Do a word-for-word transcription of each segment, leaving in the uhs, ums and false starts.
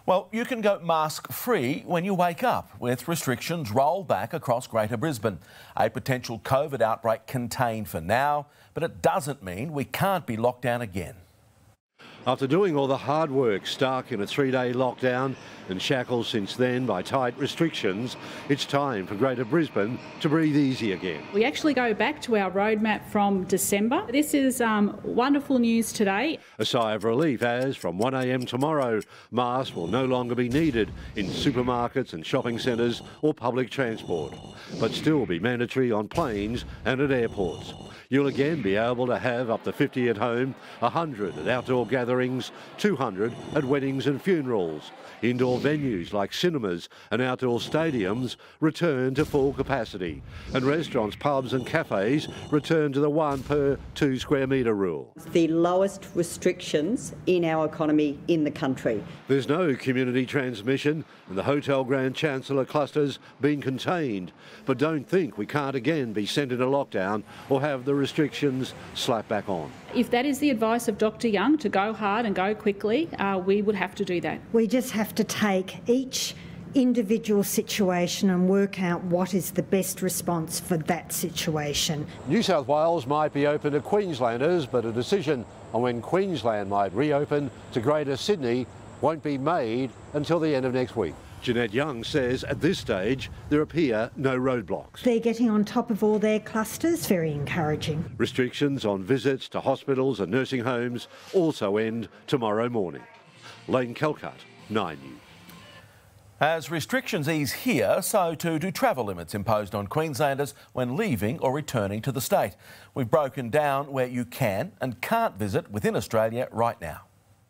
Well, you can go mask-free when you wake up, with restrictions rolled back across Greater Brisbane. A potential COVID outbreak contained for now, but it doesn't mean we can't be locked down again. After doing all the hard work, stuck in a three-day lockdown and shackled since then by tight restrictions, it's time for Greater Brisbane to breathe easy again. We actually go back to our roadmap from December. This is um, wonderful news today. A sigh of relief as, from one a m tomorrow, masks will no longer be needed in supermarkets and shopping centres or public transport, but still be mandatory on planes and at airports. You'll again be able to have up to fifty at home, one hundred at outdoor gatherings, two hundred at weddings and funerals. Indoor venues like cinemas and outdoor stadiums return to full capacity, and restaurants, pubs and cafes return to the one per two square metre rule. The lowest restrictions in our economy in the country. There's no community transmission and the Hotel Grand Chancellor cluster's been contained, but don't think we can't again be sent into lockdown or have the restrictions slapped back on. If that is the advice of Doctor Young, to go hard and go quickly, uh, we would have to do that. We just have to take each individual situation and work out what is the best response for that situation. New South Wales might be open to Queenslanders, but a decision on when Queensland might reopen to Greater Sydney won't be made until the end of next week. Jeanette Young says at this stage there appear no roadblocks. They're getting on top of all their clusters, very encouraging. Restrictions on visits to hospitals and nursing homes also end tomorrow morning. Lane Kelcut, Nine News. As restrictions ease here, so too do travel limits imposed on Queenslanders when leaving or returning to the state. We've broken down where you can and can't visit within Australia right now.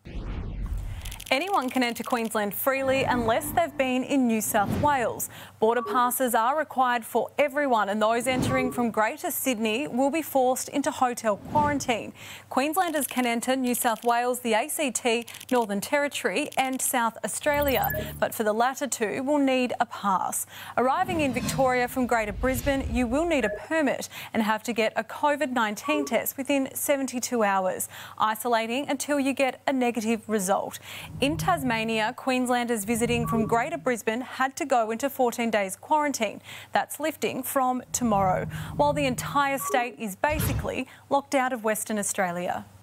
Anyone can enter Queensland freely unless they've been in New South Wales. Border passes are required for everyone, and those entering from Greater Sydney will be forced into hotel quarantine. Queenslanders can enter New South Wales, the A C T, Northern Territory and South Australia, but for the latter two will need a pass. Arriving in Victoria from Greater Brisbane, you will need a permit and have to get a COVID nineteen test within seventy-two hours, isolating until you get a negative result. In Tasmania, Queenslanders visiting from Greater Brisbane had to go into fourteen days quarantine. That's lifting from tomorrow, while the entire state is basically locked out of Western Australia.